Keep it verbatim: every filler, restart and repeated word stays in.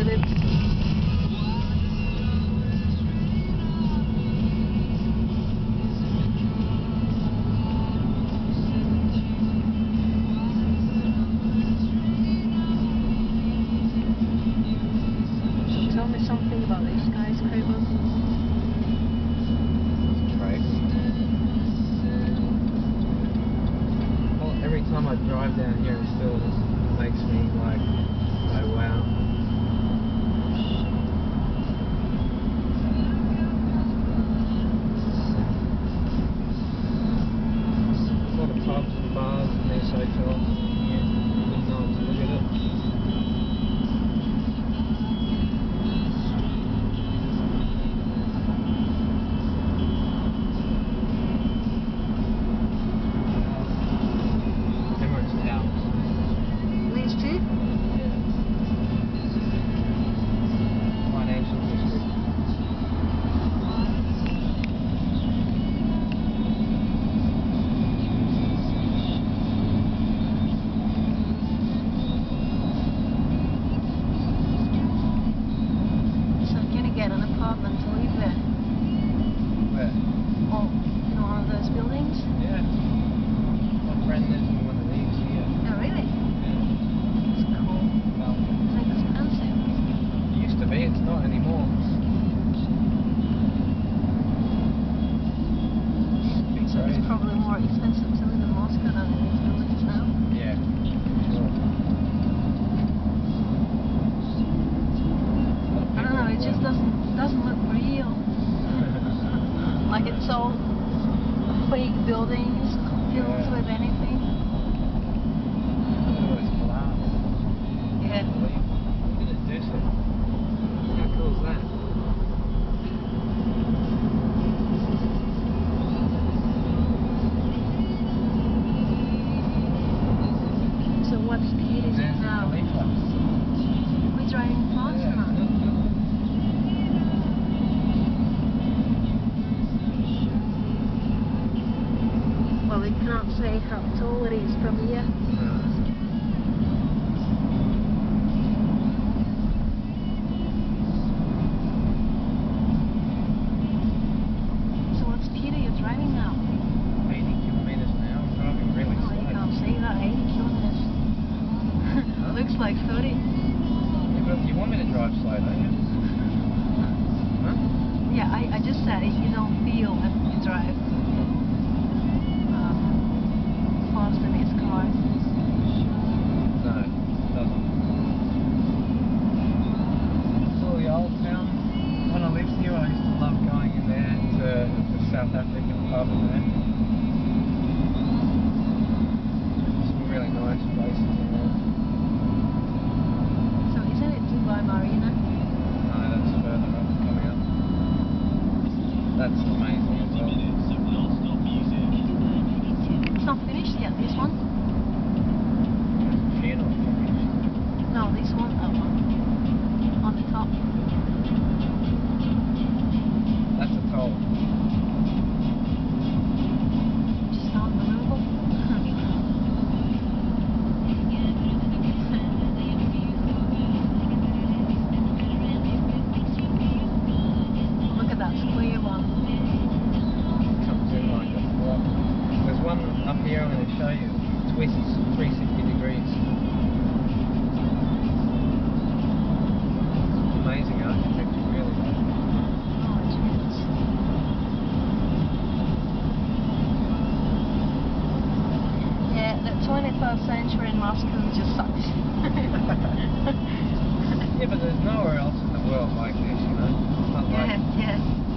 it. Tell me something about these skyscrapers. Right. Well, every time I drive down here, it still makes me like, oh wow. A lot of pubs and bars and these hotels. Yeah, wouldn't know to look at it. These two? Financial district. So can you get an apartment to live there? Where? Or in one of those buildings? Yeah. My friend lives in one of these here. Oh, really? It's cool. Well, Is it expensive? it used to be, it's not anymore. Used to be So it's crazy. probably more expensive to live in Moscow than in these buildings now. Yeah, sure. I don't know, it just doesn't doesn't look real. Like it's all fake buildings filled Yeah. with anything. Oh, it's glass. Yeah. Look at it do so. How cool is that? So what speed is it There's the now? Khalifa. We're driving fast Yeah. now. Well, we cannot say how tall it is from here. So what speed are you driving now? eighty kilometers an hour, driving really Oh, you slow. can't say that, eighty kilometers. Looks like thirty. Yeah, but you want me to drive slow, don't you? Huh? Yeah, I, I just said it, you don't feel when you drive um, fast in his car. No, it doesn't. Oh, the old town. When I lived here, I used to love going in there to the South African pub in there. Some really nice places in there. So isn't it Dubai Marina? No, that's further up, coming up. That's amazing as well. It's not finished yet, this one? Funeral finished. No, this one, that one. On the top. That's a toll. Just unbelievable. Look at that square one. Comes in like a block. There's one up here I'm going to show you. It twists three hundred sixty degrees. Amazing architecture, really. Oh, Jesus. Yeah, the twenty-first century in Moscow just sucks. Yeah, but there's nowhere else in the world like this, you know? It's not like Yeah, yeah.